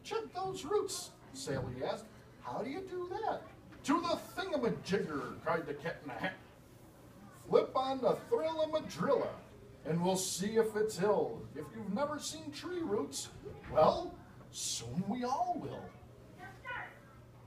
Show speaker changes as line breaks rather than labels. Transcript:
check those roots, Sally asked. How do you do that? To the thingamajigger, cried the cat in the hat. Flip on the thrill-a-madrilla, and we'll see if it's ill. If you've never seen tree roots, well, soon we all will.